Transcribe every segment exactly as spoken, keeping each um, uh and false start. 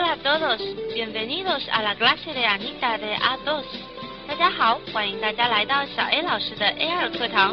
Hola a todos, bienvenidos a la clase de Anita de A 二。大家好，欢迎大家来到小 A 老师的 A 二课堂。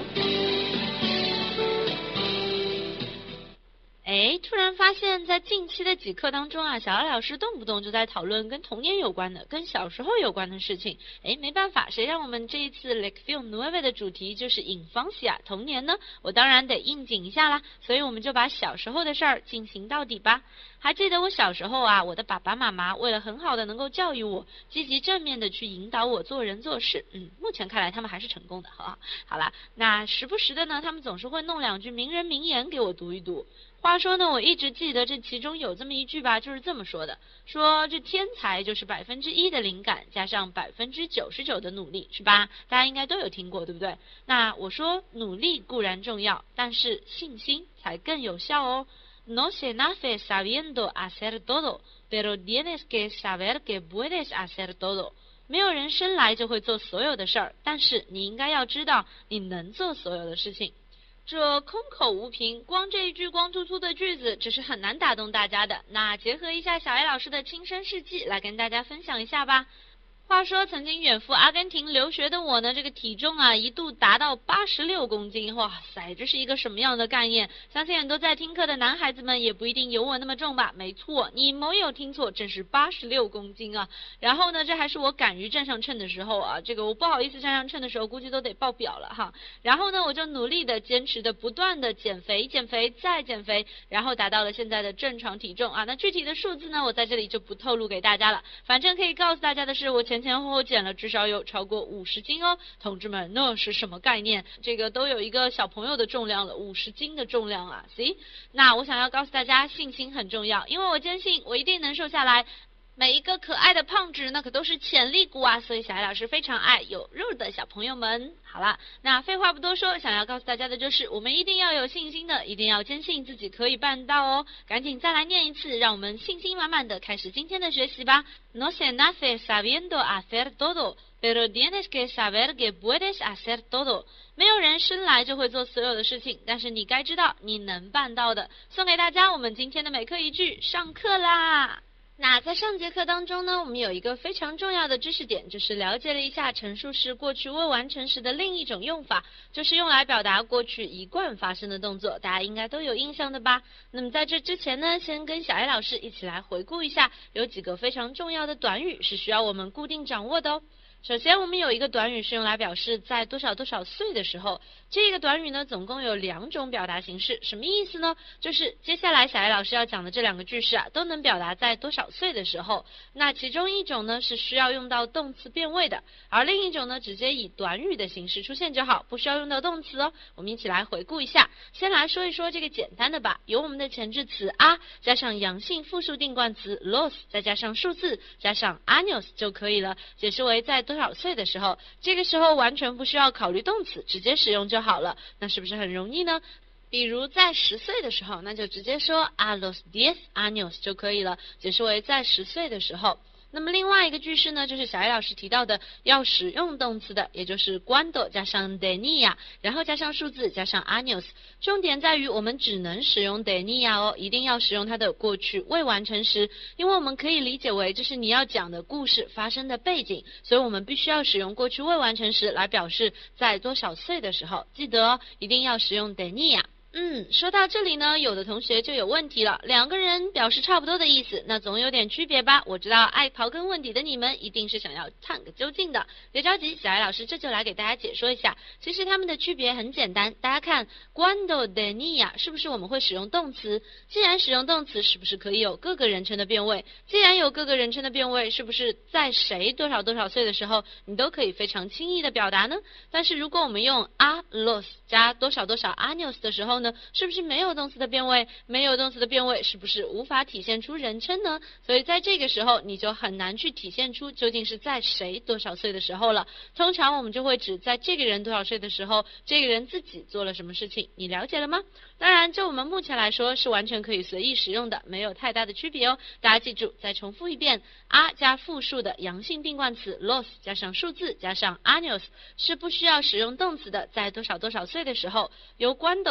哎，突然发现，在近期的几课当中啊，小 A 老师动不动就在讨论跟童年有关的、跟小时候有关的事情。哎，没办法，谁让我们这一次 Lección nueve 的主题就是 Infancia 童年呢？我当然得应景一下啦，所以我们就把小时候的事儿进行到底吧。还记得我小时候啊，我的爸爸妈妈为了很好的能够教育我，积极正面的去引导我做人做事，嗯，目前看来他们还是成功的，好吧？好啦，那时不时的呢，他们总是会弄两句名人名言给我读一读。话说呢，我一直记得这其中有这么一句吧，就是这么说的，说这天才就是百分之一的灵感加上百分之九十九的努力，是吧？大家应该都有听过，对不对？那我说努力固然重要，但是信心才更有效哦。No se nace sabiendo hacer todo, pero tienes que saber que puedes hacer todo. 没有人生来就会做所有的事儿，但是你应该要知道你能做所有的事情。这空口无凭，光这一句光秃秃的句子，这是很难打动大家的。那结合一下小 A 老师的亲身事迹，来跟大家分享一下吧。话说曾经远赴阿根廷留学的我呢，这个体重啊一度达到八十六公斤，哇塞，这是一个什么样的概念？相信很多在听课的男孩子们也不一定有我那么重吧？没错，你没有听错，正是八十六公斤啊！然后呢，这还是我敢于站上秤的时候啊，这个我不好意思站上秤的时候，估计都得爆表了哈。然后呢，我就努力的、坚持的、不断的减肥、减肥再减肥，然后达到了现在的正常体重啊。那具体的数字呢，我在这里就不透露给大家了。反正可以告诉大家的是，我前前前后后减了至少有超过五十斤哦，同志们，那是什么概念？这个都有一个小朋友的重量了，五十斤的重量啊！行，那我想要告诉大家，信心很重要，因为我坚信我一定能瘦下来。每一个可爱的胖子那可都是潜力股啊，所以小艾老师非常爱有肉的小朋友们。好了，那废话不多说，想要告诉大家的就是我们一定要有信心的，一定要坚信自己可以办到哦。赶紧再来念一次，让我们信心满满的开始今天的学习吧。No se nace sabiendo hacer todo, pero tienes que saber que puedes hacer todo. 没有人生来就会做所有的事情，但是你该知道你能办到的。送给大家我们今天的每课一句，上课啦！那在上节课当中呢，我们有一个非常重要的知识点，就是了解了一下陈述式过去未完成时的另一种用法，就是用来表达过去一贯发生的动作，大家应该都有印象的吧？那么在这之前呢，先跟小艾老师一起来回顾一下，有几个非常重要的短语是需要我们固定掌握的哦。首先我们有一个短语是用来表示在多少多少岁的时候，这个短语呢总共有两种表达形式，什么意思呢？就是接下来小艾老师要讲的这两个句式啊，都能表达在多少岁的时候。那其中一种呢是需要用到动词变位的，而另一种呢直接以短语的形式出现就好，不需要用到动词哦。我们一起来回顾一下，先来说一说这个简单的吧，由我们的前置词 a 加上阳性复数定冠词 los 再加上数字加上 años 就可以了，解释为在多少岁的时候，这个时候完全不需要考虑动词，直接使用就好了，那是不是很容易呢？比如在十岁的时候，那就直接说 a los diez años 就可以了，解释为在十岁的时候。那么另外一个句式呢，就是小艾老师提到的要使用动词的，也就是 cuando 加上 tenía， 然后加上数字加上 años， 重点在于我们只能使用 tenía 哦，一定要使用它的过去未完成时，因为我们可以理解为这是你要讲的故事发生的背景，所以我们必须要使用过去未完成时来表示在多少岁的时候，记得哦，一定要使用 tenía。嗯，说到这里呢，有的同学就有问题了，两个人表示差不多的意思，那总有点区别吧？我知道爱刨根问底的你们一定是想要探个究竟的，别着急，小艾老师这就来给大家解说一下。其实它们的区别很简单，大家看 cuando tenía 是不是我们会使用动词？既然使用动词，是不是可以有各个人称的变位？既然有各个人称的变位，是不是在谁多少多少岁的时候，你都可以非常轻易的表达呢？但是如果我们用 a los 加多少多少 años 的时候呢，是不是没有动词的变位？没有动词的变位，是不是无法体现出人称呢？所以在这个时候，你就很难去体现出究竟是在谁多少岁的时候了。通常我们就会指在这个人多少岁的时候，这个人自己做了什么事情，你了解了吗？当然，就我们目前来说是完全可以随意使用的，没有太大的区别哦。大家记住，再重复一遍 ，a 加复数的阳性定冠词 los 加上数字加上 años 是不需要使用动词的，在多少多少岁的时候，由 cuando 加上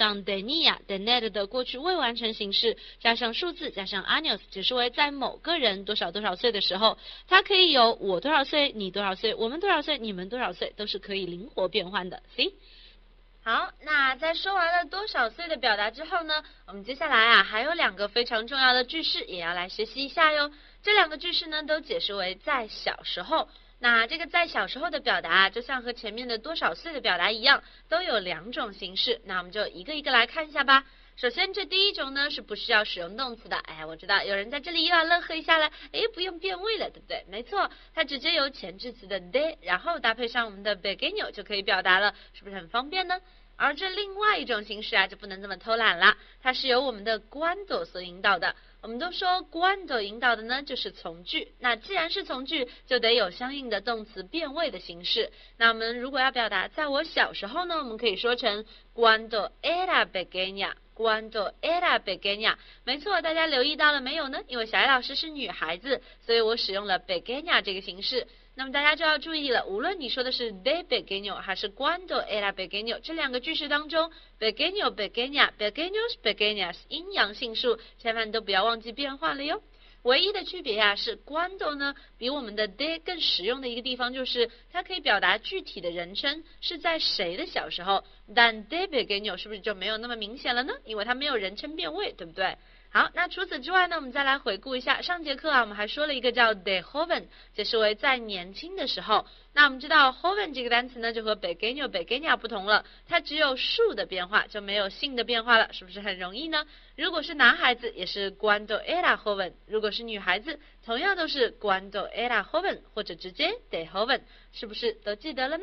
像 tenía、tener 的过去未完成形式，加上数字，加上 años， 解释为在某个人多少多少岁的时候，它可以有我多少岁、你多少岁、我们多少岁、你们多少岁，都是可以灵活变换的。See？好，那在说完了多少岁的表达之后呢，我们接下来啊还有两个非常重要的句式也要来学习一下哟。这两个句式呢都解释为在小时候。那这个在小时候的表达就像和前面的多少岁的表达一样，都有两种形式。那我们就一个一个来看一下吧。首先这第一种呢是不需要使用动词的。哎，我知道有人在这里又要乐呵一下了，哎，不用变位了，对不对？没错，它直接由前置词的 de， 然后搭配上我们的 pequeño 就可以表达了，是不是很方便呢？而这另外一种形式啊就不能这么偷懒啦，它是由我们的 cuando 所引导的。我们都说 cuando 引导的呢就是从句，那既然是从句，就得有相应的动词变位的形式。那我们如果要表达在我小时候呢，我们可以说成 cuando era pequeña。Cuando era pequeña， 没错，大家留意到了没有呢？因为小艾老师是女孩子，所以我使用了 pequeña 这个形式。那么大家就要注意了，无论你说的是 de pequeño 还是 cuando era pequeño， 这两个句式当中 pequeño、pequeña、pequeños、pequeñas 阴阳性数，千万都不要忘记变换了哟。唯一的区别啊是 cuando 呢比我们的 de 更实用的一个地方就是它可以表达具体的人称是在谁的小时候，但 de pequeño 是不是就没有那么明显了呢？因为它没有人称变位，对不对？好，那除此之外呢，我们再来回顾一下上节课啊，我们还说了一个叫 de joven， 解释为在年轻的时候。那我们知道 joven 这个单词呢就和 pequeño、pequeña 不同了，它只有数的变化，就没有性的变化了，是不是很容易呢？如果是男孩子也是 cuando era joven， 如果是女孩子同样都是 cuando era joven， 或者直接 de joven， 是不是都记得了呢？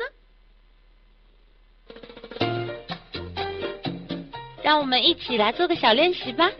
让我们一起来做个小练习吧。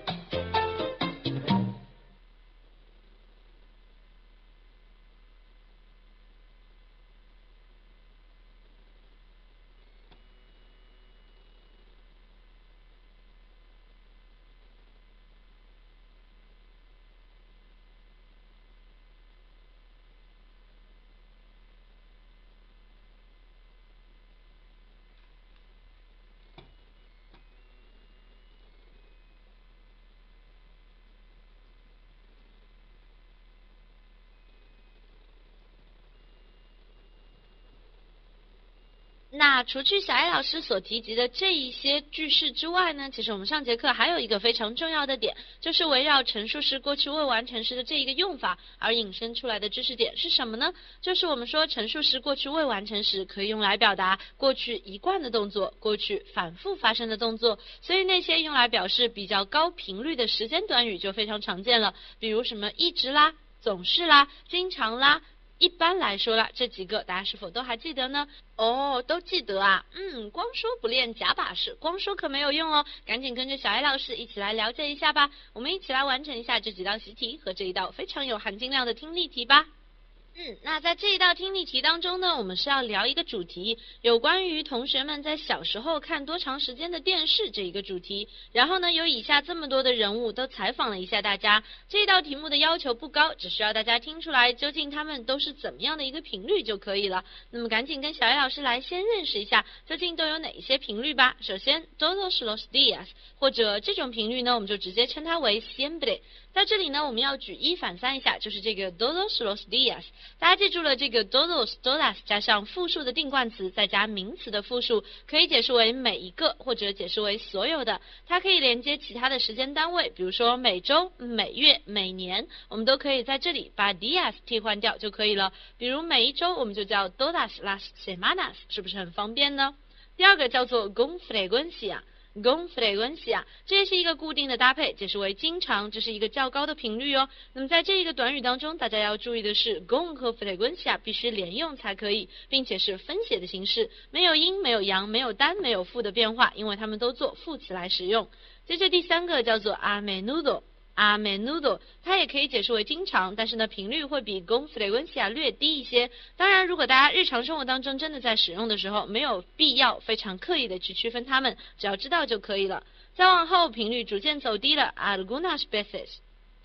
那除去小艾老师所提及的这一些句式之外呢，其实我们上节课还有一个非常重要的点，就是围绕陈述式过去未完成时的这一个用法而引申出来的知识点是什么呢？就是我们说陈述式过去未完成时可以用来表达过去一贯的动作，过去反复发生的动作，所以那些用来表示比较高频率的时间短语就非常常见了，比如什么一直啦、总是啦、经常啦、一般来说啦，这几个大家是否都还记得呢？哦，都记得啊。嗯，光说不练假把式，光说可没有用哦。赶紧跟着小艾老师一起来了解一下吧。我们一起来完成一下这几道习题和这一道非常有含金量的听力题吧。嗯，那在这一道听力题当中呢，我们是要聊一个主题，有关于同学们在小时候看多长时间的电视这一个主题。然后呢，有以下这么多的人物都采访了一下大家。这一道题目的要求不高，只需要大家听出来究竟他们都是怎么样的一个频率就可以了。那么赶紧跟小艾老师来先认识一下，究竟都有哪一些频率吧。首先 todos los días， 或者这种频率呢，我们就直接称它为 siempre。在这里呢，我们要举一反三一下，就是这个 todos los días。大家记住了，这个 todos todas 加上复数的定冠词，再加名词的复数，可以解释为每一个，或者解释为所有的。它可以连接其他的时间单位，比如说每周、每月、每年，我们都可以在这里把 días 替换掉就可以了。比如每一周我们就叫 todas las semanas， 是不是很方便呢？第二个叫做 con frecuencia。con frecuencia， 这也是一个固定的搭配，解释为经常，这是一个较高的频率哦。那么在这一个短语当中，大家要注意的是 con 和 frecuencia 必须连用才可以，并且是分写的形式，没有阴、没有阳、没有单、没有负的变化，因为它们都做副词来使用。接着第三个叫做 a menudo。a menudo 它也可以解释为经常，但是呢频率会比 con frecuencia 略低一些。当然如果大家日常生活当中真的在使用的时候，没有必要非常刻意的去区分它们，只要知道就可以了。再往后频率逐渐走低了 algunas veces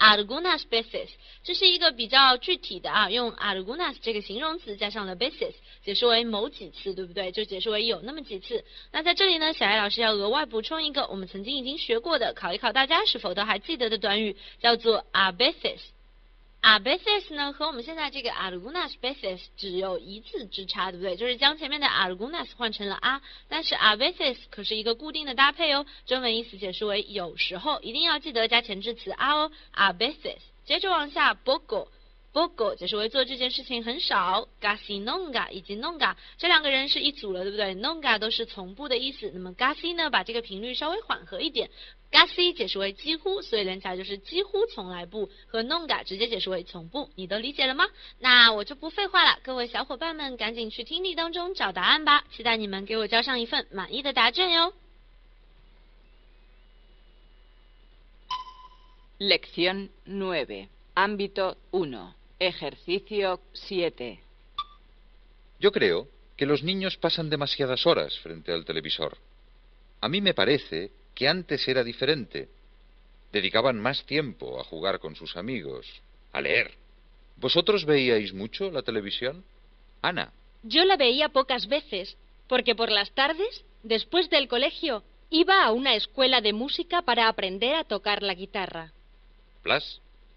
algunas veces， 这是一个比较具体的啊，用 algunas 这个形容词加上了 veces， 解释为某几次，对不对？就解释为有那么几次。那在这里呢，小艾老师要额外补充一个我们曾经已经学过的，考一考大家是否都还记得的短语，叫做 a veces。a veces 呢和我们现在这个 algunas veces 只有一字之差，对不对？就是将前面的 algunas 换成了 a， 但是 a veces 可是一个固定的搭配哦，中文意思解释为有时候，一定要记得加前置词 a 哦 ，a veces。接着往下 poco。poco 解释为做这件事情很少 ，casi nunca 以及 nunca 这两个人是一组了，对不对 ？nunca 都是从不的意思，那么 casi 呢，把这个频率稍微缓和一点 ，casi 解释为几乎，所以连起来就是几乎从来不，和 nunca 直接解释为从不，你都理解了吗？那我就不废话了，各位小伙伴们赶紧去听力当中找答案吧，期待你们给我交上一份满意的答卷哟。 Lección nueve, ámbito uno, ejercicio siete. Yo creo que los niños pasan demasiadas horas frente al televisor. A mí me parece que antes era diferente. Dedicaban más tiempo a jugar con sus amigos, a leer. ¿Vosotros veíais mucho la televisión? Ana. Yo la veía pocas veces, porque por las tardes, después del colegio, iba a una escuela de música para aprender a tocar la guitarra. Blas.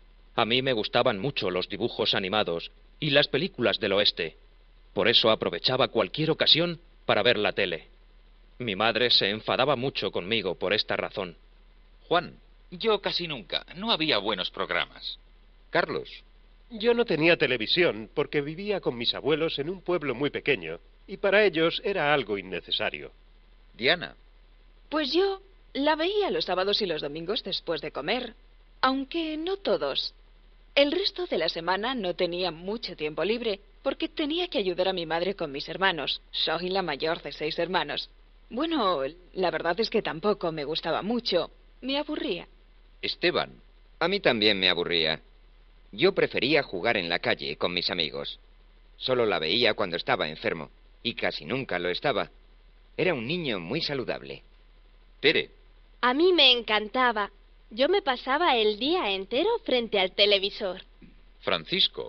A mí me gustaban mucho los dibujos animados y las películas del oeste. Por eso aprovechaba cualquier ocasión para ver la tele. Mi madre se enfadaba mucho conmigo por esta razón. Juan. Yo casi nunca. No había buenos programas. Carlos. Yo no tenía televisión porque vivía con mis abuelos en un pueblo muy pequeño y para ellos era algo innecesario. Diana. Pues yo la veía los sábados y los domingos después de comer, aunque no todos. El resto de la semana no tenía mucho tiempo libre porque tenía que ayudar a mi madre con mis hermanos. Soy la mayor de seis hermanos. Bueno, la verdad es que tampoco me gustaba mucho. Me aburría. Esteban. A mí también me aburría. Yo prefería jugar en la calle con mis amigos. Solo la veía cuando estaba enfermo, y casi nunca lo estaba. Era un niño muy saludable. Tere. A mí me encantaba. Yo me pasaba el día entero frente al televisor. Francisco.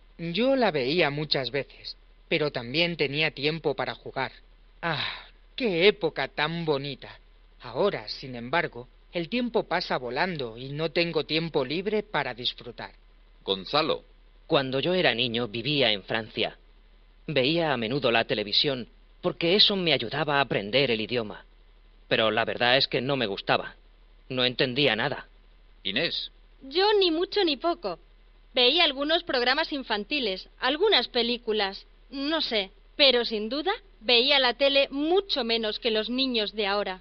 Yo la veía muchas veces, pero también tenía tiempo para jugar. ¡Ah! ¡Qué época tan bonita! Ahora, sin embargo, el tiempo pasa volando y no tengo tiempo libre para disfrutar. Gonzalo. Cuando yo era niño vivía en Francia. Veía a menudo la televisión porque eso me ayudaba a aprender el idioma. Pero la verdad es que no me gustaba. No entendía nada. Inés. Yo ni mucho ni poco. Veía algunos programas infantiles, algunas películas, no sé, pero sin duda veía la tele mucho menos que los niños de ahora.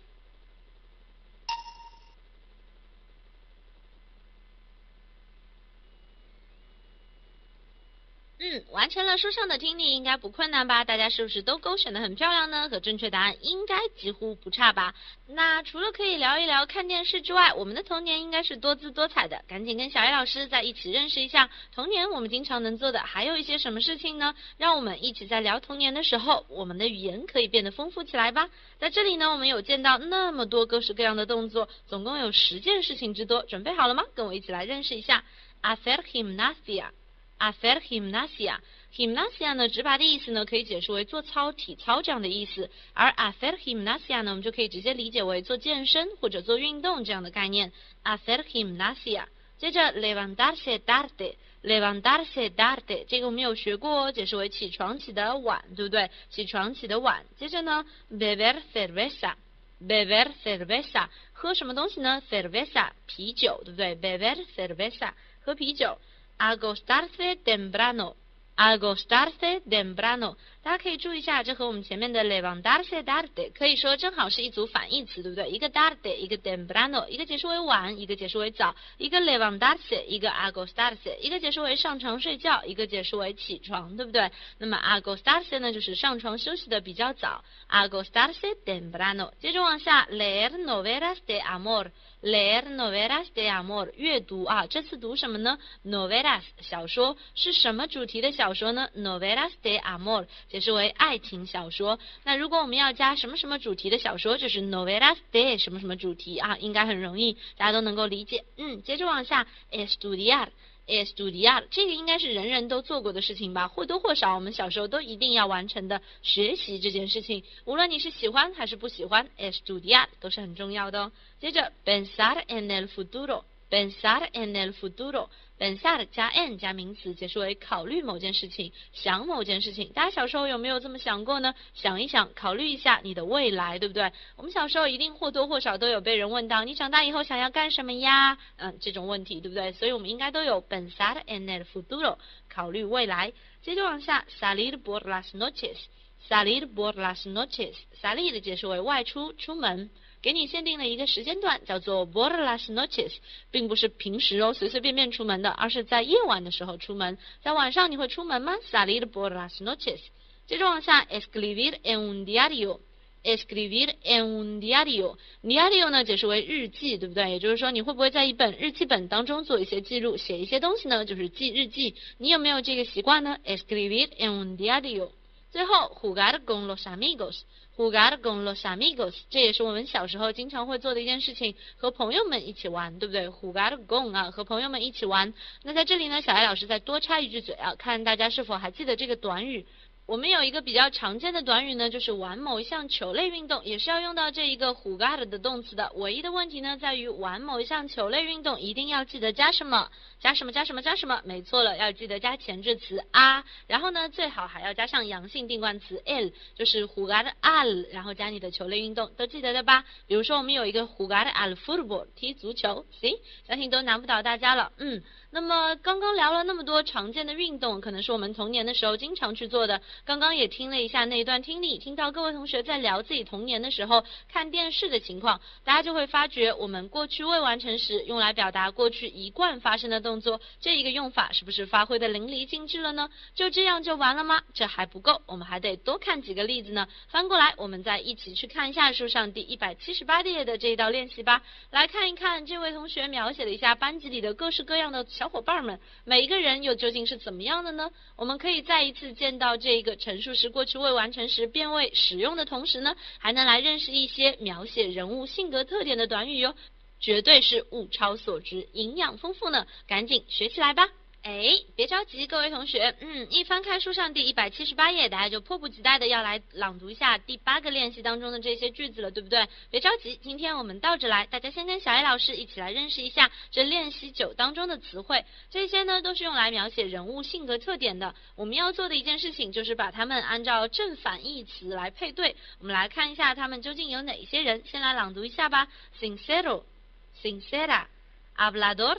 Mm, 嗯，完成了书上的听力应该不困难吧？大家是不是都勾选得很漂亮呢？和正确答案应该几乎不差吧？那除了可以聊一聊看电视之外，我们的童年应该是多姿多彩的。赶紧跟小艾老师再一起认识一下童年我们经常能做的还有一些什么事情呢？让我们一起在聊童年的时候，我们的语言可以变得丰富起来吧。在这里呢，我们有见到那么多各式各样的动作，总共有十件事情之多。准备好了吗？跟我一起来认识一下 hacer gimnasia。hacer gimnasia。gimnasia 呢，直白的意思呢，可以解释为做操、体操这样的意思。而 hacer gimnasia 呢，我们就可以直接理解为做健身或者做运动这样的概念。hacer gimnasia。接着 levantarse tarde。levantarse tarde 这个我们有学过哦，解释为起床起得晚，对不对？起床起得晚。接着呢 beber cerveza。beber cerveza 喝什么东西呢 ？cerveza 啤酒，对不对 ？beber cerveza 喝啤酒。acostarse temprano。acostarse temprano， 大家可以注意一下，这和我们前面的 levantarse tarde 可以说正好是一组反义词，对不对？一个 tarde， 一个 temprano， 一个解释为晚，一个解释为早；一个 levantarse， 一个 acostarse， 一个解释为上床睡觉，一个解释为起床，对不对？那么 acostarse 呢，就是上床休息的比较早 ，acostarse temprano。接着往下 ，leer novelas de amor。leer novelas de amor， 阅读啊，这次读什么呢 ？novelas 小说是什么主题的小说呢 ？novelas de amor， 解释为爱情小说。那如果我们要加什么什么主题的小说，就是 novelas de 什么什么主题啊，应该很容易，大家都能够理解。嗯，接着往下 ，estudiar。estudiar 这个应该是人人都做过的事情吧，或多或少我们小时候都一定要完成的学习这件事情，无论你是喜欢还是不喜欢 estudiar 都是很重要的哦。接着 pensar en el futuro。pensar en el futuro。pensar 加 en 加名词，解释为考虑某件事情，想某件事情。大家小时候有没有这么想过呢？想一想，考虑一下你的未来，对不对？我们小时候一定或多或少都有被人问到，你长大以后想要干什么呀？嗯，这种问题，对不对？所以我们应该都有 pensar en el futuro， 考虑未来。接着往下 salir por las noches。salir por las noches。salir 的解释为外出，出门。给你限定了一个时间段，叫做 por las noches， 并不是平时哦，随随便便出门的，而是在夜晚的时候出门。在晚上你会出门吗？ salir por las noches。 接着往下 escribir en un diario。escribir en un diario。diario 呢解释为日记，对不对？也就是说你会不会在一本日记本当中做一些记录，写一些东西呢？就是记日记。你有没有这个习惯呢？ escribir en un diario。最后 jugar con los amigos。jugar con los amigos， 这也是我们小时候经常会做的一件事情，和朋友们一起玩，对不对？ jugar con 啊，和朋友们一起玩。那在这里呢，小艾老师再多插一句嘴啊，看大家是否还记得这个短语。我们有一个比较常见的短语呢，就是玩某一项球类运动，也是要用到这一个 jugar 的动词的。唯一的问题呢，在于玩某一项球类运动一定要记得加什么，加什么，加什么，加什么。没错了，要记得加前置词 a， 然后呢，最好还要加上阳性定冠词 el， 就是 jugar al， 然后加你的球类运动，都记得的吧？比如说我们有一个 jugar al fútbol， 踢足球，行，相信都难不倒大家了。嗯。那么刚刚聊了那么多常见的运动，可能是我们童年的时候经常去做的。刚刚也听了一下那一段听力，听到各位同学在聊自己童年的时候看电视的情况，大家就会发觉我们过去未完成时用来表达过去一贯发生的动作，这一个用法是不是发挥的淋漓尽致了呢？就这样就完了吗？这还不够，我们还得多看几个例子呢。翻过来，我们再一起去看一下书上第一百七十八页的这一道练习吧。来看一看这位同学描写了一下班级里的各式各样的小伙伴们，每一个人又究竟是怎么样的呢？我们可以再一次见到这个陈述时过去未完成时变位使用的同时呢，还能来认识一些描写人物性格特点的短语哟，绝对是物超所值，营养丰富呢，赶紧学起来吧。哎，别着急，各位同学，嗯，一翻开书上第一百七十八页，大家就迫不及待的要来朗读一下第八个练习当中的这些句子了，对不对？别着急，今天我们倒着来，大家先跟小艾老师一起来认识一下这练习九当中的词汇，这些呢都是用来描写人物性格特点的。我们要做的一件事情就是把它们按照正反义词来配对。我们来看一下它们究竟有哪一些人，先来朗读一下吧。Sincero, sincera, hablador,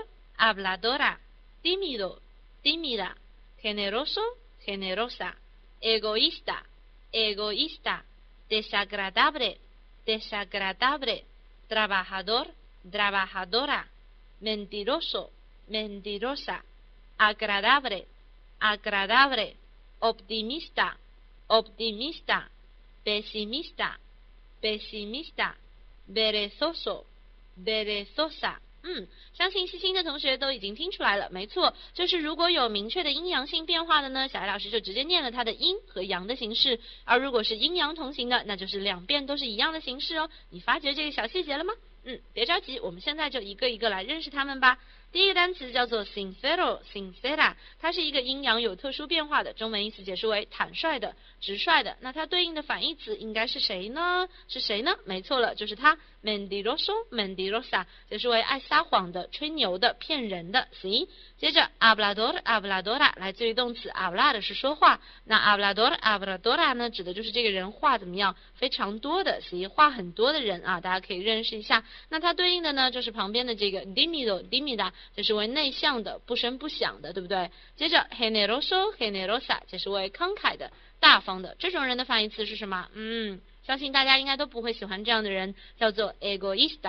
habladora.Tímido, tímida, generoso, generosa, egoísta, egoísta, desagradable, desagradable, trabajador, trabajadora, mentiroso, mentirosa, agradable, agradable, optimista, optimista, pesimista, pesimista, perezoso, perezosa.嗯，相信细心的同学都已经听出来了，没错，就是如果有明确的阴阳性变化的呢，小艾老师就直接念了它的阴和阳的形式，而如果是阴阳同行的，那就是两边都是一样的形式哦。你发觉这个小细节了吗？嗯，别着急，我们现在就一个一个来认识它们吧。第一个单词叫做 sincero, sincera， 它是一个阴阳有特殊变化的，中文意思解释为坦率的、直率的。那它对应的反义词应该是谁呢？是谁呢？没错了，就是它 mentiroso, mentirosa， 解释为爱撒谎的、吹牛的、骗人的。行，接着 hablador, habladora 来自于动词 hablar 是说话，那 hablador, habladora 呢指的就是这个人话怎么样，非常多的，行，话很多的人啊，大家可以认识一下。那它对应的呢就是旁边的这个 tímido, tímida， 解释为内向的、不声不响的，对不对？接着 generoso, generosa 解释为慷慨的、大方的，这种人的反义词是什么？嗯，相信大家应该都不会喜欢这样的人，叫做 egoísta,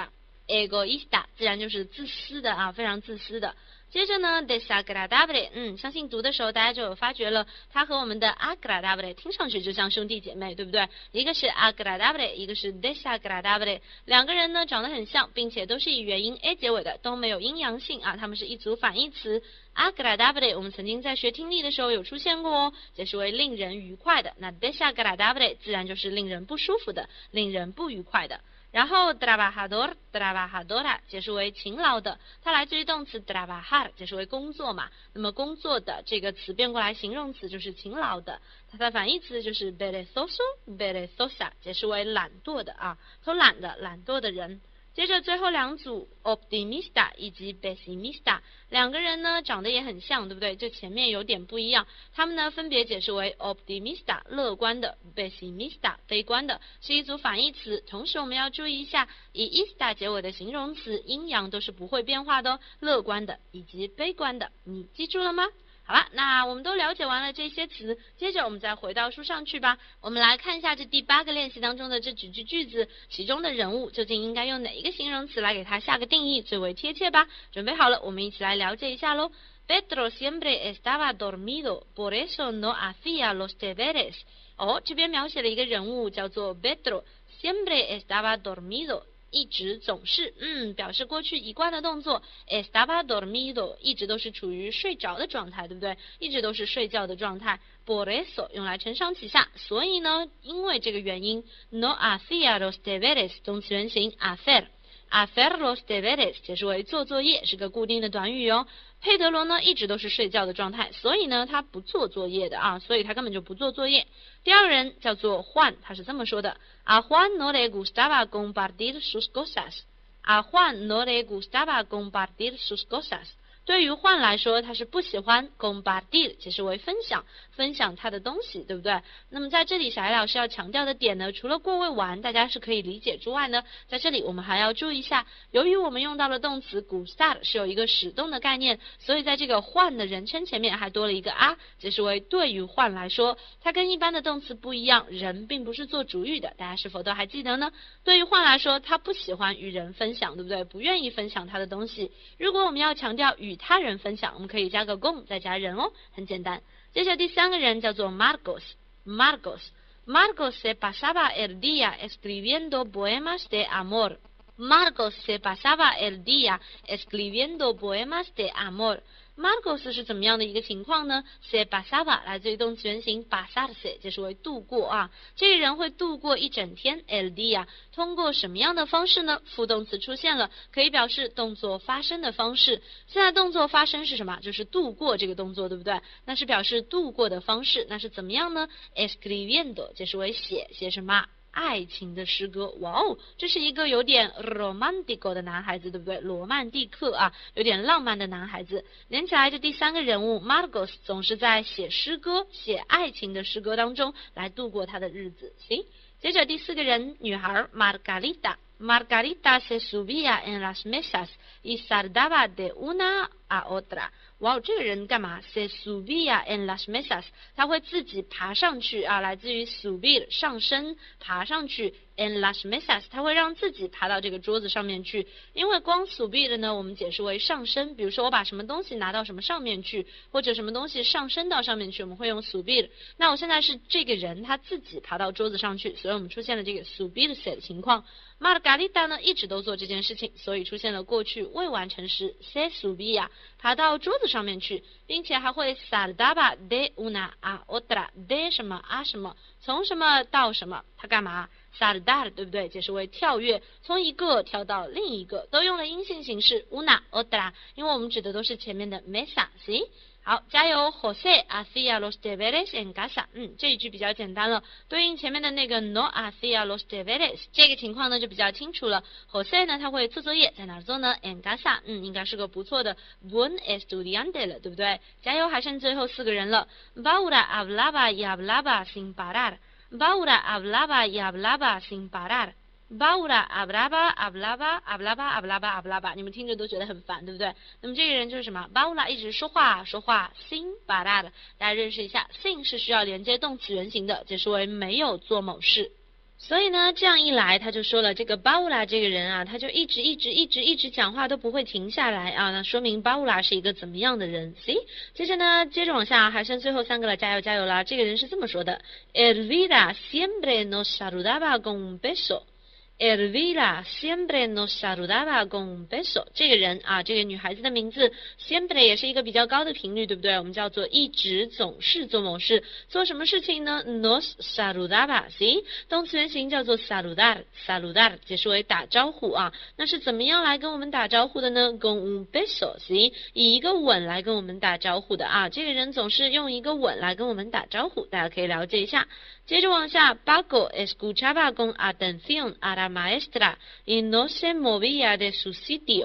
egoísta 自然就是自私的啊，非常自私的。接着呢 desagradable 嗯，相信读的时候大家就有发觉了，它和我们的 agradable 听上去就像兄弟姐妹，对不对？一个是 agradable， 一个是 desagradable， 两个人呢长得很像，并且都是以元音 a 结尾的，都没有阴阳性啊，它们是一组反义词。agradable 我们曾经在学听力的时候有出现过哦，解释为令人愉快的。那 desagradable 自然就是令人不舒服的，令人不愉快的。然后 trabajador trabajadora 解释为勤劳的，它来自于动词 trabajar 解释为工作嘛，那么工作的这个词变过来形容词就是勤劳的，它的反义词就是 perezoso perezosa 解释为懒惰的啊，偷懒的懒惰的人。接着最后两组 optimista 以及 pessimista 两个人呢长得也很像，对不对？就前面有点不一样，他们呢分别解释为 optimista 乐观的， pessimista 悲观的，是一组反义词。同时我们要注意一下，以 ista 结尾的形容词阴阳都是不会变化的哦，乐观的以及悲观的，你记住了吗？好了，那我们都了解完了这些词，接着我们再回到书上去吧。我们来看一下这第八个练习当中的这几句句子，其中的人物究竟应该用哪一个形容词来给它下个定义最为贴切吧？准备好了，我们一起来了解一下喽。Pedro siempre estaba dormido, por eso no hacía los deberes。哦，这边描写了一个人物叫做 Pedro siempre estaba dormido。一直总是，嗯，表示过去一贯的动作 estaba dormido 一直都是处于睡着的状态，对不对？一直都是睡觉的状态。por eso 用来承上启下，所以呢，因为这个原因 no hacía los deberes 动词原形 hacer hacer los deberes 解释为做作业，是个固定的短语哦。佩德罗呢一直都是睡觉的状态，所以呢他不做作业的啊，所以他根本就不做作业。第二个人叫做Juan，他是这么说的 A Juan no le gustaba compartir sus cosas A Juan no le gustaba compartir sus cosas。对于Juan来说，他是不喜欢 compartir 解释为分享，分享他的东西，对不对？那么在这里小艾老师要强调的点呢，除了过未完大家是可以理解之外呢，在这里我们还要注意一下，由于我们用到了动词 gustar 是有一个使动的概念，所以在这个Juan的人称前面还多了一个啊，解释为对于Juan来说，它跟一般的动词不一样，人并不是做主语的，大家是否都还记得呢？对于Juan来说，他不喜欢与人分享，对不对？不愿意分享他的东西。如果我们要强调与他人分享，我们可以加个con再加人哦，很简单。接着第三个人叫做 Marcos Marcos Marcos se pasaba el día escribiendo poemas de amor Marcos se pasaba el día escribiendo poemas de amor Marcos 是怎么样的一个情况呢？ se pasaba 来自于动词原形 pasarse 解释为度过啊，这个人会度过一整天 el día 通过什么样的方式呢？副动词出现了，可以表示动作发生的方式。现在动作发生是什么？就是度过这个动作，对不对？那是表示度过的方式，那是怎么样呢？ escribiendo 解释为写，写什么？爱情的诗歌，哇哦，这是一个有点 romantico 的男孩子，对不对？罗曼蒂克啊，有点浪漫的男孩子。连起来，这第三个人物 Marcos 总是在写诗歌、写爱情的诗歌当中来度过他的日子。行，接着第四个人，女孩 Margarita Margarita se subía en las mesas y saltaba de una a otra。哇，这个人干嘛 ？se subía en las mesas， 他会自己爬上去啊，来自于 subir 上升，爬上去 en las mesas， 他会让自己爬到这个桌子上面去。因为光 subir 呢，我们解释为上升，比如说我把什么东西拿到什么上面去，或者什么东西上升到上面去，我们会用 subir。那我现在是这个人他自己爬到桌子上去，所以我们出现了这个 subirse 的情况。Margarita 呢一直都做这件事情，所以出现了过去未完成时 se subía 爬到桌子上面去，并且还会 saltaba de una a otra de 什么啊什么，从什么到什么，他干嘛 saltar 对不对？解释为跳跃，从一个跳到另一个，都用了阴性形式 una otra， 因为我们指的都是前面的 mesa， 行。好，加油 José hacía los deberes en casa。 嗯，这一句比较简单了，对应前面的那个 no hacía los deberes， 这个情况呢就比较清楚了。José 呢他会做作业，在哪儿做呢 en casa， 嗯，应该是个不错的 buen estudiante 了，对不对？加油，还剩最后四个人了。Paula hablaba y hablaba sin parar Paula hablaba y hablaba sin parar Paula hablaba hablaba hablaba hablaba hablaba， 你们听着都觉得很烦，对不对？那么这个人就是什么 Paula 一直说话说话 sin parar， 大家认识一下 sin 是需要连接动词原形的，解释为没有做某事。 所以呢，这样一来，他就说了，这个巴乌拉这个人啊，他就一直一直一直一直讲话都不会停下来啊，那说明巴乌拉是一个怎么样的人 ？See， 接着呢，接着往下，还剩最后三个了，加油加油啦！这个人是这么说的 ：Elvira siempre nos saludaba con un beso。Elvira siempre nos saludaba con un beso。这个人啊，这个女孩子的名字 siempre 也是一个比较高的频率，对不对？我们叫做一直、总是做某事，做什么事情呢 ？Nos saludaba，see， 动词原形叫做 saludar，saludar 解释为打招呼啊。那是怎么样来跟我们打招呼的呢 ？Con un beso，see， 以一个吻来跟我们打招呼的啊。这个人总是用一个吻来跟我们打招呼，大家可以了解一下。接着往下 ，Paco escuchaba con atención a la maestra y no se movía de su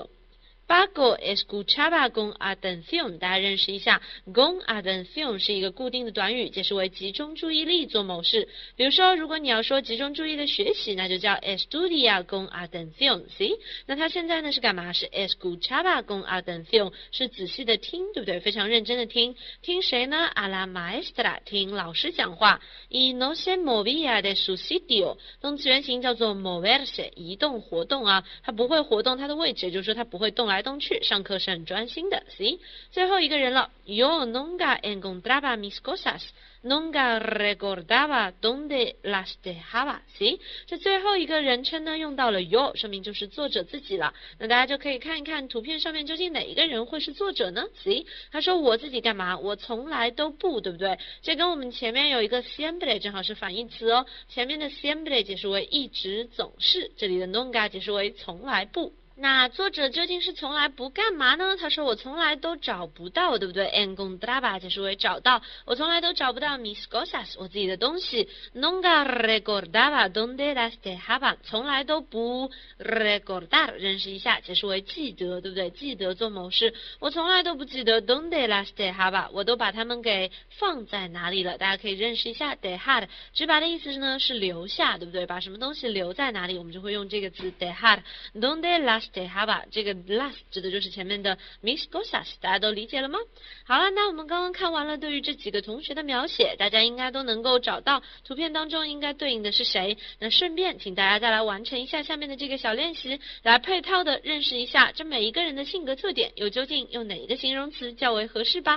sitio。Paco escuchaba con atención， 大家认识一下 ，con atención 是一个固定的短语，解释为集中注意力做某事。比如说，如果你要说集中注意的学习，那就叫 estudia con atención，see？ 那他现在呢是干嘛？是 escuchaba con atención， 是仔细的听，对不对？非常认真的听，听谁呢 ？a la maestra， 听老师讲话。y no se movía de su sitio， 动词原形叫做 moverse， 移动活动啊，它不会活动它的位置，也就是说它不会动来动去，上课是很专心的。See， 最后一个人了 ，Yo nunca encontraba mis cosas。Nunca recordaba dónde las dejaba。See， 这最后一个人称呢用到了 yo， 说明就是作者自己了。那大家就可以看一看图片上面究竟哪一个人会是作者呢 ？See， 他说我自己干嘛？我从来都不，对不对？这跟我们前面有一个 siempre 正好是反义词哦。前面的 siempre 解释为一直、总是，这里的 nunca 解释为从来不。那作者究竟是从来不干嘛呢？他说我从来都找不到，对不对 ？encontraba 解释为找到，我从来都找不到 mis cosas 我自己的东西。Nunca recordaba dónde las dejaba 从来都不 recordar 认识一下，解释为记得，对不对？记得做某事，我从来都不记得 dónde las dejaba 我都把它们给放在哪里了？大家可以认识一下 dejar 直白的意思呢是留下，对不对？把什么东西留在哪里，我们就会用这个词 dejar。Dónde las dejaba 这个 las 指的就是前面的 mis cosas， 大家都理解了吗？好了，那我们刚刚看完了对于这几个同学的描写，大家应该都能够找到图片当中应该对应的是谁。那顺便请大家再来完成一下下面的这个小练习，来配套的认识一下这每一个人的性格特点，又究竟用哪一个形容词较为合适吧。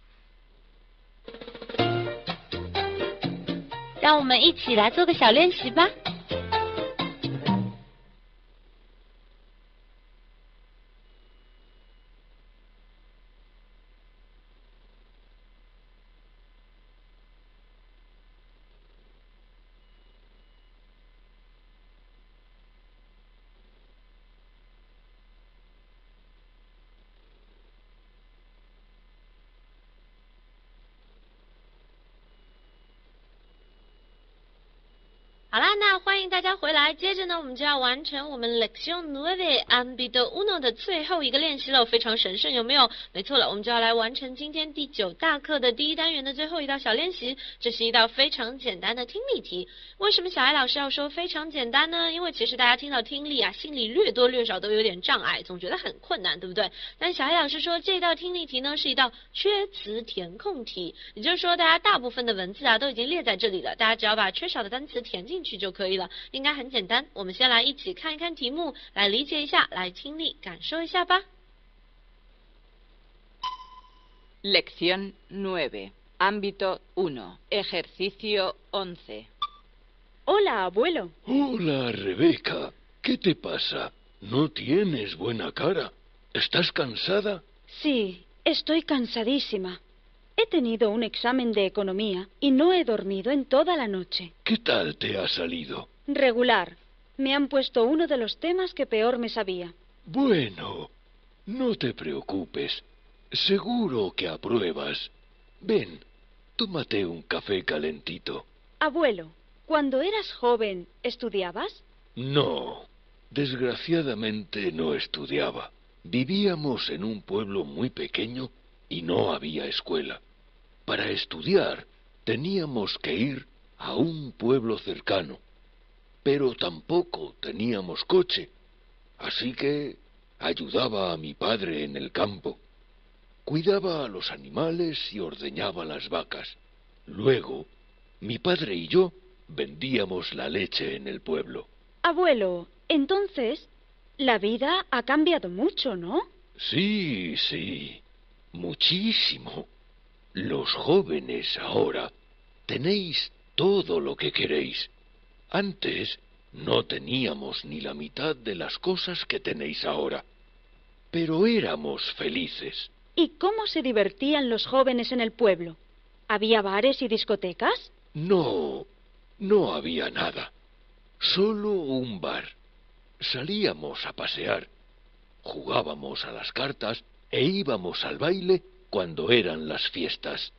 让我们一起来做个小练习吧。好啦，那欢迎大家回来。接着呢，我们就要完成我们 Lección nueve ámbito uno 的最后一个练习了，非常神圣，有没有？没错了，我们就要来完成今天第九大课的第一单元的最后一道小练习。这是一道非常简单的听力题。为什么小艾老师要说非常简单呢？因为其实大家听到听力啊，心里略多略少都有点障碍，总觉得很困难，对不对？但小艾老师说，这道听力题呢是一道缺词填空题，也就是说，大家大部分的文字啊都已经列在这里了，大家只要把缺少的单词填进去就可以了，应该很简单。我们先来一起看一看题目，来理解一下，来听力感受一下吧。 Lección nueve, ámbito uno, ejercicio once. Hola, abuelo. Hola, Rebeca. ¿Qué te pasa? No tienes buena cara. ¿Estás cansada? Sí, estoy cansadísima. He tenido un examen de economía y no he dormido en toda la noche. ¿Qué tal te ha salido? Regular. Me han puesto uno de los temas que peor me sabía. Bueno, no te preocupes. Seguro que apruebas. Ven, tómate un café calentito. Abuelo, cuando eras joven, ¿estudiabas? No, desgraciadamente no estudiaba. Vivíamos en un pueblo muy pequeño y no había escuela. Para estudiar teníamos que ir a un pueblo cercano, pero tampoco teníamos coche, así que ayudaba a mi padre en el campo. Cuidaba a los animales y ordeñaba las vacas. Luego, mi padre y yo vendíamos la leche en el pueblo. Abuelo, entonces, la vida ha cambiado mucho, ¿no? Sí, sí, muchísimo. Los jóvenes ahora tenéis todo lo que queréis. Antes no teníamos ni la mitad de las cosas que tenéis ahora, pero éramos felices. ¿Y cómo se divertían los jóvenes en el pueblo? ¿Había bares y discotecas? No, no había nada. Solo un bar. Salíamos a pasear, jugábamos a las cartas e íbamos al baile cuando eran las fiestas.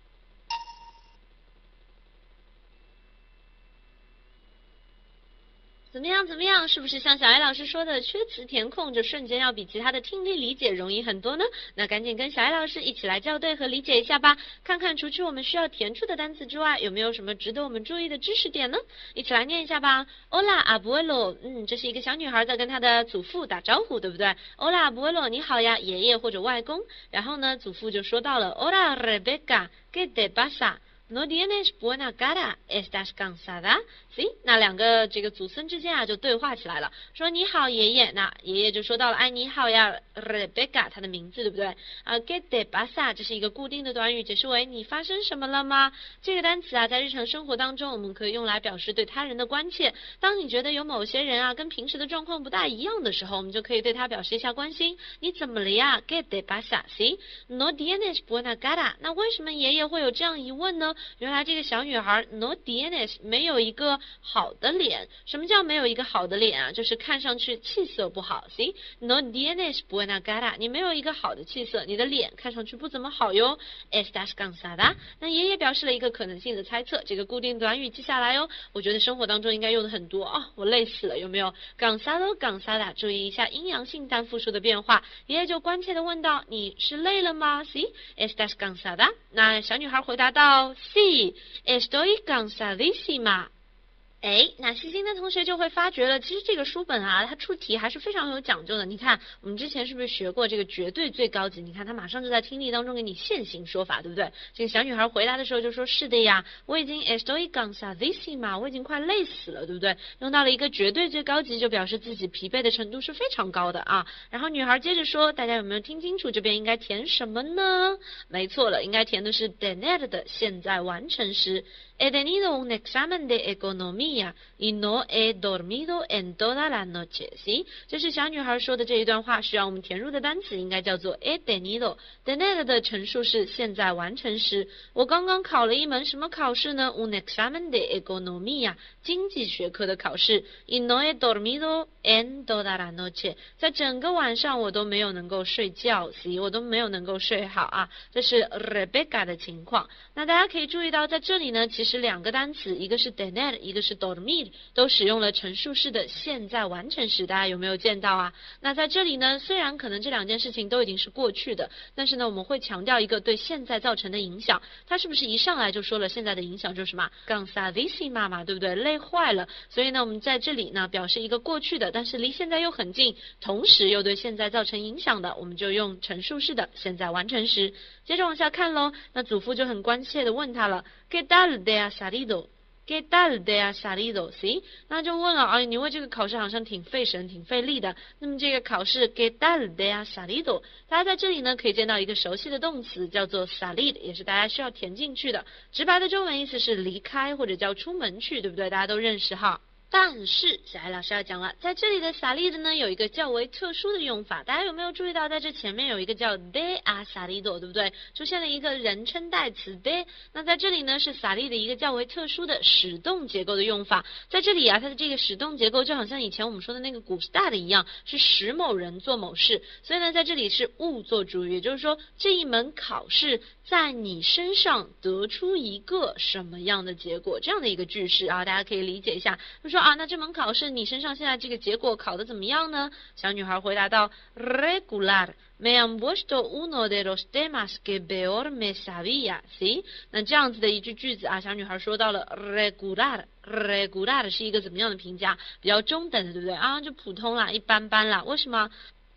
怎么样？怎么样？是不是像小艾老师说的，缺词填空就瞬间要比其他的听力理解容易很多呢？那赶紧跟小艾老师一起来校对和理解一下吧，看看除去我们需要填出的单词之外，有没有什么值得我们注意的知识点呢？一起来念一下吧。Hola abuelo， 嗯，这是一个小女孩在跟她的祖父打招呼，对不对 ？Hola abuelo， 你好呀，爷爷或者外公。然后呢，祖父就说到了 Hola Rebecca，¿qué te pasa？No tienes buena cara, ¿estás cansada? 行，那两个这个祖孙之间啊就对话起来了，说你好爷爷，那爷爷就说到了，哎你好呀 Rebecca， 她的名字对不对？啊 ¿qué te pasa？ 这是一个固定的短语，解释为你发生什么了吗？这个单词啊在日常生活当中我们可以用来表示对他人的关切，当你觉得有某些人啊跟平时的状况不大一样的时候，我们就可以对他表示一下关心，你怎么了呀 ¿qué te pasa？ 行 No tienes buena cara， 那为什么爷爷会有这样疑问呢？原来这个小女孩 no tienes 没有一个好的脸。什么叫没有一个好的脸啊？就是看上去气色不好。行 no tienes buena cara， 你没有一个好的气色，你的脸看上去不怎么好哟。Estás cansada？ 那爷爷表示了一个可能性的猜测，这个固定短语记下来哦。我觉得生活当中应该用的很多哦，我累死了，有没有 cansado cansada？ 注意一下阴阳性单复数的变化。爷爷就关切地问道，你是累了吗？ Sí estás cansada？ 那小女孩回答道 Sí estoy cansadísima。哎，那细心的同学就会发觉了，其实这个书本啊，它出题还是非常有讲究的。你看，我们之前是不是学过这个绝对最高级？你看，它马上就在听力当中给你现行说法，对不对？这个小女孩回答的时候就说：“是的呀，我已经 estoy cansadísima， 我已经快累死了，对不对？”用到了一个绝对最高级，就表示自己疲惫的程度是非常高的啊。然后女孩接着说：“大家有没有听清楚？这边应该填什么呢？没错了，应该填的是 tener 的现在完成时。He tenido un examen de economía y no he dormido en toda la noche。 行，这是小女孩说的这一段话，需要我们填入的单词应该叫做 he tenido。tener 的陈述是现在完成时。我刚刚考了一门什么考试呢 ？un examen de economía， 经济学科的考试。y no he dormido en toda la noche， 在整个晚上我都没有能够睡觉，行，我都没有能够睡好啊。这是 Rebecca 的情况。那大家可以注意到，在这里呢，其实是两个单词，一个是 tener， 一个是 dormir， 都使用了陈述式的现在完成时，大家有没有见到啊？那在这里呢，虽然可能这两件事情都已经是过去的，但是呢，我们会强调一个对现在造成的影响。它是不是一上来就说了现在的影响就是什么 cansadísima 嘛，对不对？累坏了。所以呢，我们在这里呢表示一个过去的，但是离现在又很近，同时又对现在造成影响的，我们就用陈述式的现在完成时。接着往下看喽，那祖父就很关切地问他了 ¿Qué tal te ha salido？ ¿Qué tal te ha salido？ 行，那就问了，哎，你为这个考试好像挺费神、挺费力的。那么这个考试 ¿Qué tal te ha salido？ 大家在这里呢可以见到一个熟悉的动词，叫做 salir， 也是大家需要填进去的。直白的中文意思是离开或者叫出门去，对不对？大家都认识哈。但是小艾老师要讲了，在这里的 salir 呢有一个较为特殊的用法，大家有没有注意到，在这前面有一个叫 de ha salido， 对不对？出现了一个人称代词 de， 那在这里呢是 salir 的一个较为特殊的使动结构的用法。在这里啊，它的这个使动结构就好像以前我们说的那个古 start 一样，是使某人做某事，所以呢在这里是物做主语，也就是说这一门考试在你身上得出一个什么样的结果，这样的一个句式啊，大家可以理解一下。就说啊，那这门考试你身上现在这个结果考得怎么样呢？小女孩回答道 regular me han puesto uno de los temas que peor me sabía。 行，那这样子的一句句子啊，小女孩说到了 regular regular 是一个怎么样的评价？比较中等的，对不对啊？就普通啦，一般般啦。为什么？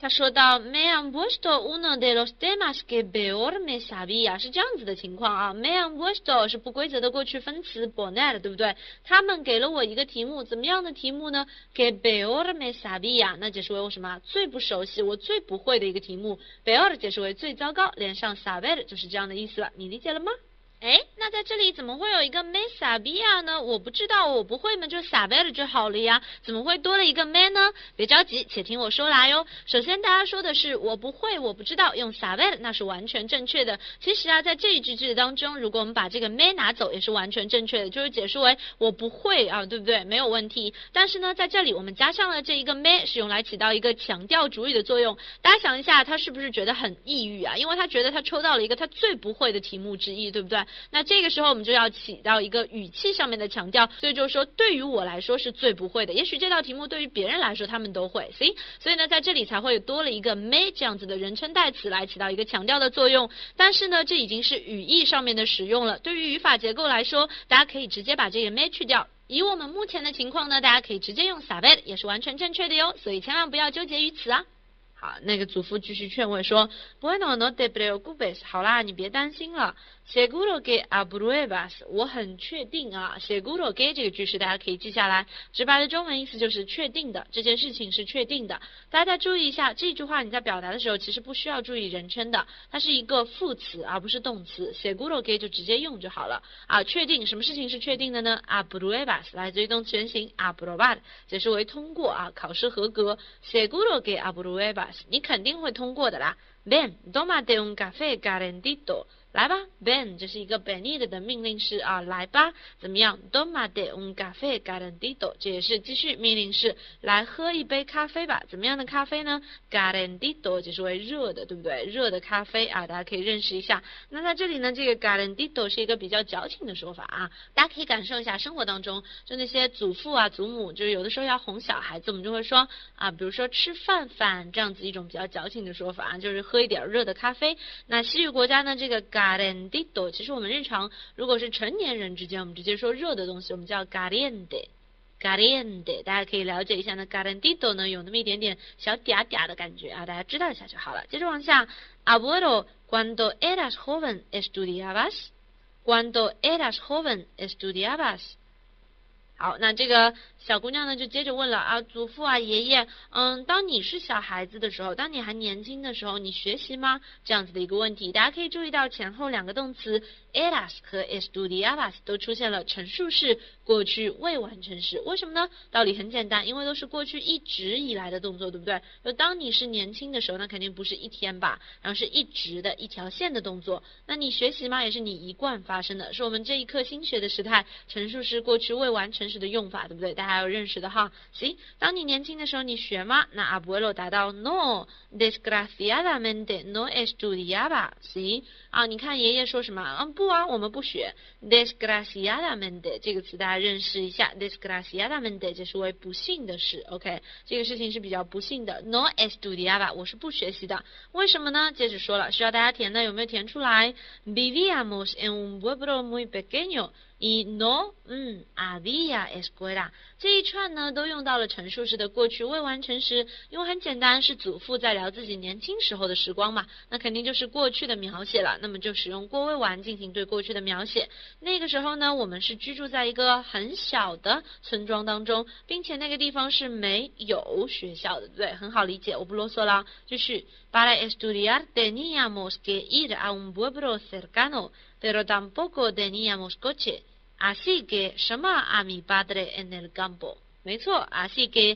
他说到 me han puesto uno de los temas que peor me sabía 是这样子的情况啊 me han puesto 是不规则的过去分词 poner 对不对？他们给了我一个题目，怎么样的题目呢？ que peor me sabía 那解释为我什么？最不熟悉，我最不会的一个题目 peor 解释为最糟糕，连上 saber 就是这样的意思了，你理解了吗？哎，那在这里怎么会有一个 me sabía 呢？我不知道，我不会嘛，就 saber 就好了呀，怎么会多了一个 me 呢？别着急，且听我说来哟。首先大家说的是我不会，我不知道，用 saber 那是完全正确的。其实啊，在这一句句子当中，如果我们把这个 me 拿走，也是完全正确的，就是解释为我不会啊，对不对？没有问题。但是呢，在这里我们加上了这一个 me， 是用来起到一个强调主语的作用。大家想一下，他是不是觉得很抑郁啊？因为他觉得他抽到了一个他最不会的题目之一，对不对？那这个时候我们就要起到一个语气上面的强调，所以就是说对于我来说是最不会的，也许这道题目对于别人来说他们都会 see？ 所以呢在这里才会多了一个 me 这样子的人称代词来起到一个强调的作用。但是呢这已经是语义上面的使用了，对于语法结构来说，大家可以直接把这个 me 去掉。以我们目前的情况呢，大家可以直接用 saber 也是完全正确的哟，所以千万不要纠结于此啊。好，那个祖父继续劝慰说 Bueno, no te preocupes 好啦，你别担心了 Seguro que apruebas 我很确定啊 Seguro que 这个句式大家可以记下来，直白的中文意思就是确定的，这件事情是确定的。大家再注意一下，这句话你在表达的时候其实不需要注意人称的，它是一个副词而不是动词， Seguro que 就直接用就好了啊。确定什么事情是确定的呢？ Apruebas 来自于动词原形 aprobar 解释为通过啊，考试合格 Seguro que apruebas你肯定会通过的啦。Ven, tómate un café calentito 来吧 ，Ven 这是一个 venir 的命令式啊，来吧，怎么样 ？Tómate un café calentito 这也是继续命令式，来喝一杯咖啡吧。怎么样的咖啡呢 ？Calentito 解释为热的，对不对？热的咖啡啊，大家可以认识一下。那在这里呢，这个 calentito 是一个比较矫情的说法啊，大家可以感受一下生活当中，就那些祖父啊、祖母，就是有的时候要哄小孩子，我们就会说啊，比如说吃饭饭这样子一种比较矫情的说法啊，就是喝一点热的咖啡。那西语国家呢，这个 calentito 其实我们日常如果是成年人之间，我们直接说热的东西，我们叫 caliente caliente 大家可以了解一下呢 calentito 呢有那么一点点小嗲嗲的感觉啊，大家知道一下就好了。接着往下 Abuelo, cuando eras joven estudiabas cuando eras joven estudiabas 好，那这个小姑娘呢就接着问了啊，祖父啊，爷爷，嗯，当你是小孩子的时候，当你还年轻的时候，你学习吗？这样子的一个问题，大家可以注意到前后两个动词 eras 和 estudiabas 都出现了陈述式过去未完成时，为什么呢？道理很简单，因为都是过去一直以来的动作，对不对？就当你是年轻的时候，那肯定不是一天吧，然后是一直的一条线的动作。那你学习吗？也是你一贯发生的，是我们这一刻新学的时态，陈述式过去未完成时的用法，对不对？大家要认识的哈。行，当你年轻的时候，你学吗？那 abuelo 答到 no, desgraciadamente no estudiaba。行啊，你看爷爷说什么？嗯，不啊，我们不学。desgraciadamente 这个词大家认识一下 ，desgraciadamente 这是为不幸的事 ，OK， 这个事情是比较不幸的。no estudiaba 我是不学习的，为什么呢？接着说了，需要大家填的，有没有填出来 ？Vivíamos en un pueblo muy pequeño。y no, 嗯 había escuela 这一串呢都用到了陈述式的过去未完成时，因为很简单，是祖父在聊自己年轻时候的时光嘛，那肯定就是过去的描写了，那么就使用过未完进行对过去的描写。那个时候呢，我们是居住在一个很小的村庄当中，并且那个地方是没有学校的，对不对？很好理解，我不啰嗦了。继续 Para estudiar teníamos que ir a un pueblo cercano, pero tampoco teníamos coche.Así que llamaba a mi padre en el campo. 没错 así que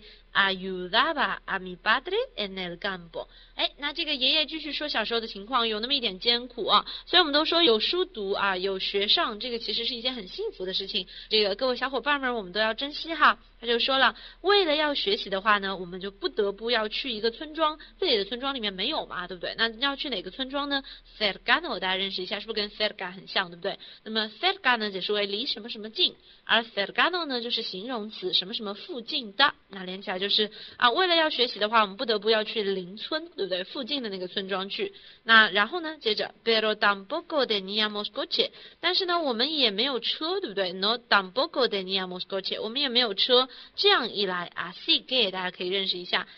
ayudaba a mi padre en el campo. 哎，那这个爷爷继续说小时候的情况，有那么一点艰苦啊。所以我们都说有书读啊，有学上，这个其实是一件很幸福的事情。这个各位小伙伴们，我们都要珍惜哈。他就说了，为了要学习的话呢，我们就不得不要去一个村庄，这里的村庄里面没有嘛，对不对？那要去哪个村庄呢 ？cercano 大家认识一下，是不是跟 cerca 很像，对不对？那么 cerca 呢解释为离什么什么近，而 cercano 呢就是形容词，什么什么附近的，那连起来就是啊，为了要学习的话，我们不得不要去邻村，对不对？附近的那个村庄去。那然后呢，接着 pero tampoco teníamos coche， 但是呢，我们也没有车，对不对 ？No tampoco teníamos coche， 我们也没有车。这样一来 así que 大家可以认识一下。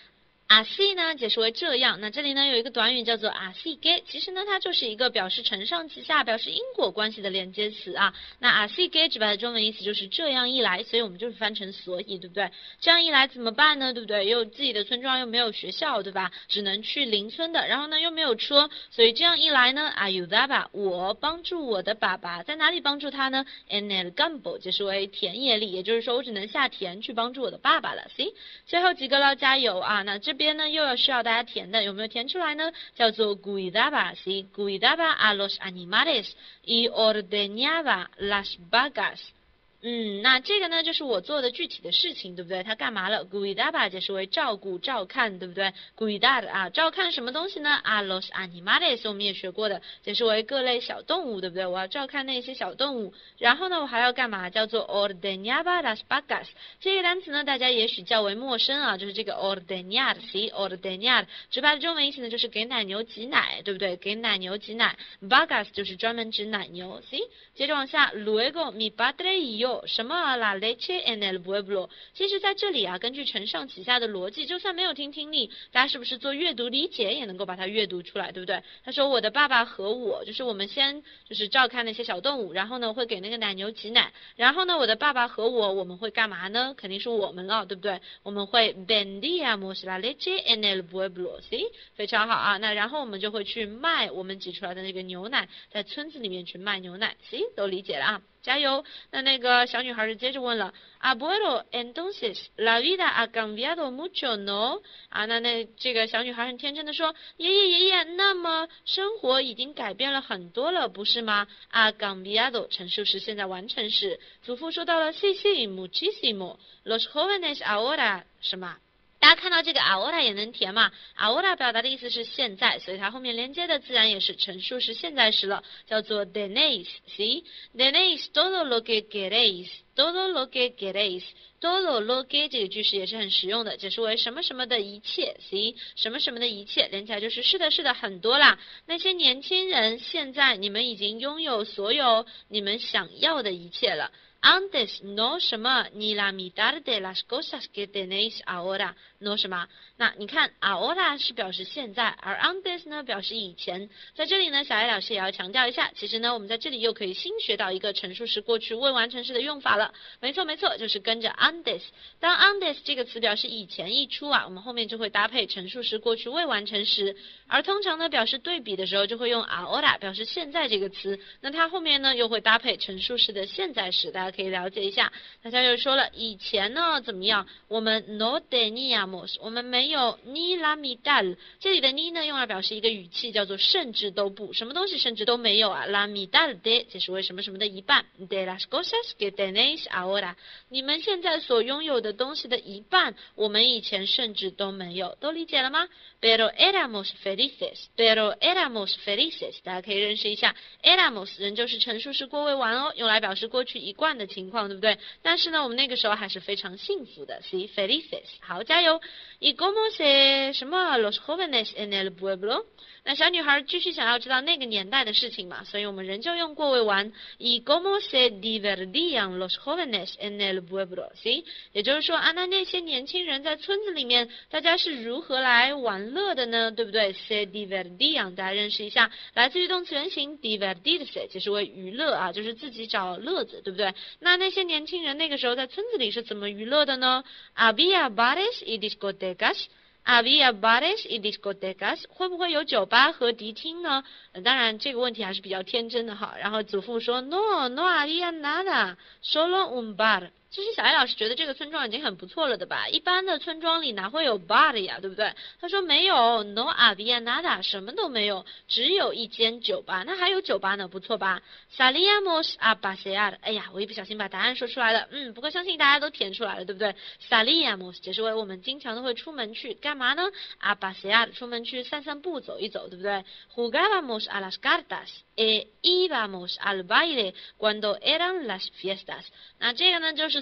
así 呢解释为这样，那这里呢有一个短语叫做 así que， 其实呢它就是一个表示承上启下、表示因果关系的连接词啊。那 así que 直白的中文意思就是这样一来，所以我们就是翻成所以，对不对？这样一来怎么办呢？对不对？又有自己的村庄，又没有学校，对吧？只能去邻村的，然后呢又没有车，所以这样一来呢 ayudaba 我帮助我的爸爸，在哪里帮助他呢 ？en el campo 解释为田野里，也就是说我只能下田去帮助我的爸爸了。See， 最后几个了，加油啊！那这边呢又要需要大家填的，有没有填出来呢？叫做 cuidaba， see cuidaba a los animales y ordeñaba las vacas。嗯，那这个呢就是我做的具体的事情，对不对？他干嘛了 ？cuidaba 解释为照顾、照看，对不对 ？cuidar 啊，照看什么东西呢 ？a los animales 我们也学过的，解释为各类小动物，对不对？我要照看那些小动物。然后呢，我还要干嘛？叫做 ordeñaba las vacas。这个单词呢，大家也许较为陌生啊，就是这个 ordeñar，see ordeñar， 直白的中文意思呢就是给奶牛挤奶，对不对？给奶牛挤奶 ，vacas 就是专门指奶牛 ，see。接着往下 ，luego mi padre y yo。什么 la leche en el pueblo？ 其实在这里啊，根据承上启下的逻辑，就算没有听听力，大家是不是做阅读理解也能够把它阅读出来，对不对？他说我的爸爸和我，就是我们先就是照看那些小动物，然后呢会给那个奶牛挤奶，然后呢我的爸爸和我我们会干嘛呢？肯定是我们了，对不对？我们会 vendíamos la leche en el pueblo，see， 非常好啊。那然后我们就会去卖我们挤出来的那个牛奶，在村子里面去卖牛奶 ，see， 都理解了啊。加油！那那个小女孩就接着问了 ，Abuelo, entonces la vida ha cambiado mucho, ¿no？ 啊，那那这个小女孩很天真的说，爷爷爷爷，那么生活已经改变了很多了，不是吗 ？Ha cambiado 陈述时现在完成时，祖父说到了 sí sí muchísimo los jóvenes ahora 什么？大家看到这个 ahora 也能填嘛 ？ahora 表达的意思是现在，所以它后面连接的自然也是陈述时现在时了，叫做 tenéis，¿sí？ tenéis todo lo que queréis，todo lo que queréis，todo lo que 这个句式也是很实用的，解释为什么什么的一切 ，¿sí？ 什么什么的一切，连起来就是是的，是的，很多啦。那些年轻人，现在你们已经拥有所有你们想要的一切了。Antes no 什么 ni la mitad de las cosas que tenéis ahora no 什么？那你看 ahora 是表示现在，而 antes 呢表示以前。在这里呢，小艾老师也要强调一下，其实呢，我们在这里又可以新学到一个陈述时过去未完成时的用法了。没错没错，就是跟着 antes。当 antes 这个词表示以前一出啊，我们后面就会搭配陈述时过去未完成时。而通常呢，表示对比的时候就会用 ahora 表示现在这个词，那它后面呢又会搭配陈述时的现在时，大家可以了解一下。大家就说了，以前呢怎么样？我们 no teníamos， 我们没有 ni la mitad， 这里的 ni 呢用来表示一个语气，叫做甚至都不，什么东西甚至都没有啊 ？la mitad de 解释为什么什么的一半 ，de las cosas que tenéis ahora， 你们现在所拥有的东西的一半，我们以前甚至都没有，都理解了吗？Pero éramos felices, pero éramos felices， 大家可以认识一下 éramos 仍旧是陈述式过未完哦，用来表示过去一贯的情况，对不对？但是呢，我们那个时候还是非常幸福的 ，sí felices， 好，加油 ！Y cómo se 什么 los jóvenes en el pueblo？ 那小女孩继续想要知道那个年代的事情嘛，所以我们仍旧用过未完。Y cómo se divertían los jóvenes en el pueblo？ 也就是说啊，那那些年轻人在村子里面，大家是如何来玩乐的呢？对不对 ？se divertían， 大家认识一下，来自于动词原形 divertirse， 解释为娱乐啊，就是自己找乐子，对不对？那那些年轻人那个时候在村子里是怎么娱乐的呢 ？Había bares y discotecas。Había bares y discotecas， 会不会有酒吧和迪厅呢？呃、当然这个问题还是比较天真的哈。然后祖父说 No, no había nada, solo un bar。其实小艾老师觉得这个村庄已经很不错了的吧？一般的村庄里哪会有 bar 呀，对不对？他说没有 ，no había nada， 什么都没有，只有一间酒吧。那还有酒吧呢，不错吧 ？Salíamos a pasear。哎呀，我一不小心把答案说出来了。嗯，不过相信大家都填出来了，对不对 ？Salíamos 解释为我们经常都会出门去干嘛呢 ？a pasear 出门去散散步，走一走，对不对 ？Jugábamos a las cartas。E íbamos al baile cuando eran las fiestas。那这个呢，就是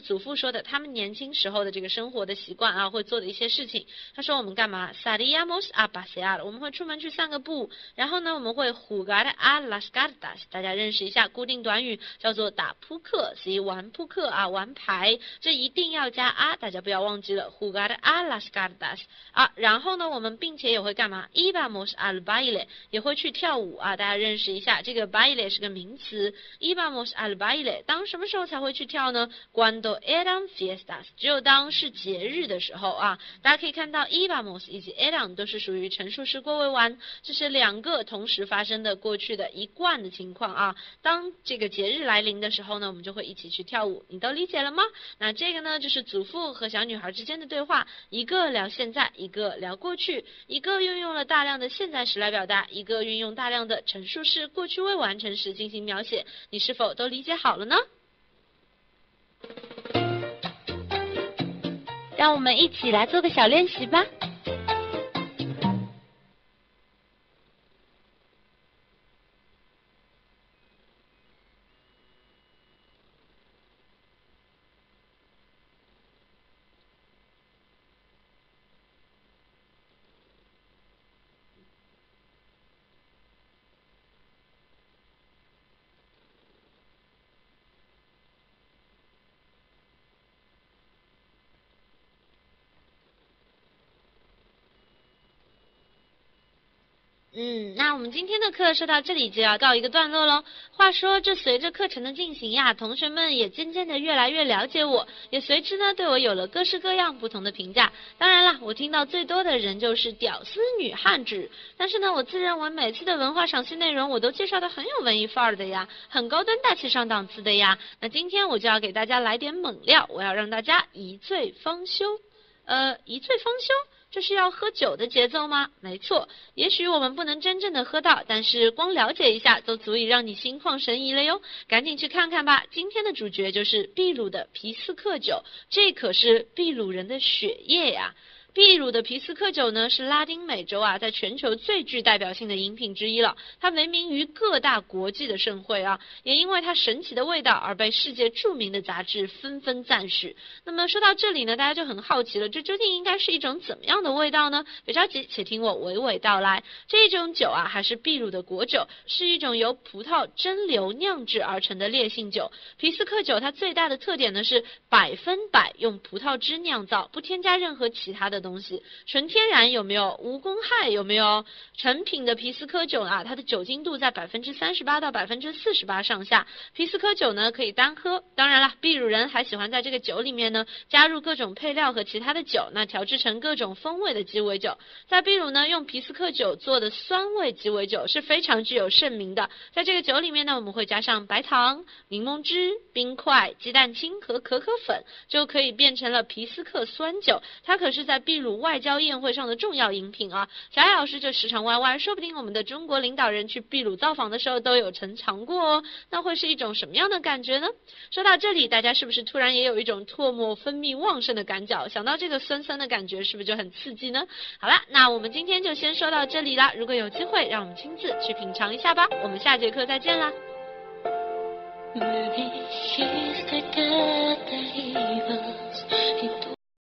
祖父说的他们年轻时候的这个生活的习惯啊，会做的一些事情。他说我们干嘛 ？Salíamos a pasear， 我们会出门去散个步。然后呢，我们会 jugar a las cartas， 大家认识一下固定短语叫做打扑克，所以玩扑克啊，玩牌，这一定要加 a， 大家不要忘记了 jugar a las cartas 啊。然后呢，我们并且也会干嘛 ？Íbamos al baile， 也会去跳舞啊，大家认识一下，这个 baile 是个名词 ，Íbamos al baile， 当什么时候才会去跳呢 ？Cuando eran fiestas， 只有当是节日的时候啊。大家可以看到 íbamos 以及 eran 都是属于陈述式过位完，这是两个同时发生的过去的一贯的情况啊。当这个节日来临的时候呢，我们就会一起去跳舞，你都理解了吗？那这个呢，就是祖父和小女孩之间的对话，一个聊现在，一个聊过去，一个运用了大量的现在时来表达，一个运用大量的陈述式过去未完成时进行描写，你是否都理解好了呢？让我们一起来做个小练习吧。嗯，那我们今天的课说到这里就要告一个段落喽。话说，这随着课程的进行呀，同学们也渐渐的越来越了解我，也随之呢对我有了各式各样不同的评价。当然啦，我听到最多的人就是屌丝女汉子，但是呢，我自认为每次的文化赏析内容我都介绍的很有文艺范儿的呀，很高端大气上档次的呀。那今天我就要给大家来点猛料，我要让大家一醉方休。呃，一醉方休？这是要喝酒的节奏吗？没错，也许我们不能真正的喝到，但是光了解一下都足以让你心旷神怡了哟。赶紧去看看吧，今天的主角就是秘鲁的皮斯克酒，这可是秘鲁人的血液呀。秘鲁的皮斯克酒呢，是拉丁美洲啊，在全球最具代表性的饮品之一了。它闻名于各大国际的盛会啊，也因为它神奇的味道而被世界著名的杂志纷纷赞许。那么说到这里呢，大家就很好奇了，这究竟应该是一种怎么样的味道呢？别着急，且听我娓娓道来。这种酒啊，还是秘鲁的国酒，是一种由葡萄蒸馏酿制而成的烈性酒。皮斯克酒它最大的特点呢是百分百用葡萄汁酿造，不添加任何其他的东西，纯天然，有没有？无公害，有没有？成品的皮斯科酒啊，它的酒精度在百分之三十八到百分之四十八上下。皮斯科酒呢可以单喝，当然了，秘鲁人还喜欢在这个酒里面呢加入各种配料和其他的酒，那调制成各种风味的鸡尾酒。在秘鲁呢，用皮斯科酒做的酸味鸡尾酒是非常具有盛名的。在这个酒里面呢，我们会加上白糖、柠檬汁、冰块、鸡蛋清和可可粉，就可以变成了皮斯克酸酒。它可是在秘鲁外交宴会上的重要饮品啊。小艾老师这时常歪歪，说不定我们的中国领导人去秘鲁造访的时候都有曾尝过哦。那会是一种什么样的感觉呢？说到这里，大家是不是突然也有一种唾沫分泌旺盛的感觉？想到这个酸酸的感觉，是不是就很刺激呢？好啦，那我们今天就先说到这里啦。如果有机会，让我们亲自去品尝一下吧。我们下节课再见啦。